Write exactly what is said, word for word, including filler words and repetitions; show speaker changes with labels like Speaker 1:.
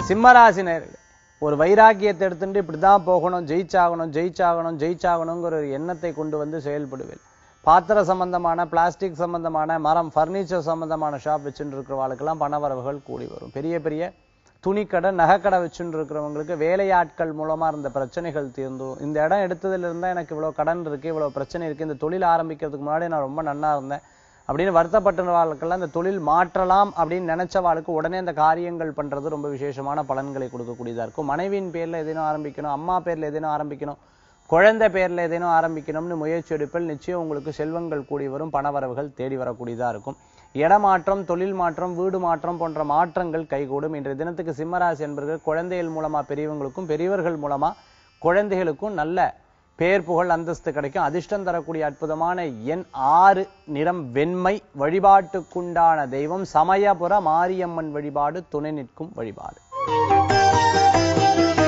Speaker 1: சிம்மராசினர்கள் ஒரு வைராக்கியத்தை எடுத்துட்டு இப்படிதான் போகணும், ஜெயிச்சாகணும் ஜெயிச்சாகணும் ஜெயிச்சாகணுங்கிற ஒரு எண்ணத்தை கொண்டு வந்து செயல்படுவேன். பாத்திர சம்பந்தமான, பிளாஸ்டிக் சம்பந்தமான, மரம் பர்னிச்சர் சம்பந்தமான ஷாப் வச்சுட்டு இருக்கிறவங்களுக்கெல்லாம் பணவரவுகள் கூடி வரும். பெரிய பெரிய துணிக்கடை, நகைக்கடை வச்சுட்டு இருக்கிறவங்களுக்கு வேலையாட்கள் மூலமா இருந்த பிரச்சனைகள் தீர்ந்தும், இந்த இடம் எடுத்ததுல இருந்தா எனக்கு இவ்வளவு கடன் இருக்கு, இவ்வளவு பிரச்சனை இருக்கு, இந்த தொழில் ஆரம்பிக்கிறதுக்கு முன்னாடி நான் ரொம்ப நன்னா இருந்தேன் அப்படின்னு வருத்தப்பட்டவாளுக்கெல்லாம் இந்த தொழில் மாற்றலாம் அப்படின்னு நினைச்சவாளுக்கு உடனே அந்த காரியங்கள் பண்றது ரொம்ப விசேஷமான பலன்களை கொடுக்கக்கூடியதா இருக்கும். மனைவியின் பேர்ல எதேனும் ஆரம்பிக்கணும், அம்மா பேர்ல எதேனும் ஆரம்பிக்கணும், குழந்தை பேர்ல எதேனும் ஆரம்பிக்கணும்னு முயற்சி எடுப்பில் நிச்சயம் உங்களுக்கு செல்வங்கள் கூடி வரும், பணவரவுகள் தேடி வரக்கூடியதா இருக்கும். இடமாற்றம், தொழில் மாற்றம், வீடு மாற்றம் போன்ற மாற்றங்கள் கைகூடும். இன்றைய தினத்துக்கு சிம்மராசி என்பவர்கள் குழந்தைகள் மூலமா பெரியவங்களுக்கும், பெரியவர்கள் மூலமா குழந்தைகளுக்கும் நல்ல பேர் புகழ் அந்தஸ்து கிடைக்கும். அதிர்ஷ்டம் தரக்கூடிய அற்புதமான எண் ஆறு, நிறம் வெண்மை. வழிபாட்டுக்குண்டான தெய்வம் சமயபுர மாரியம்மன் வழிபாடு, துணை நிற்கும் வழிபாடு.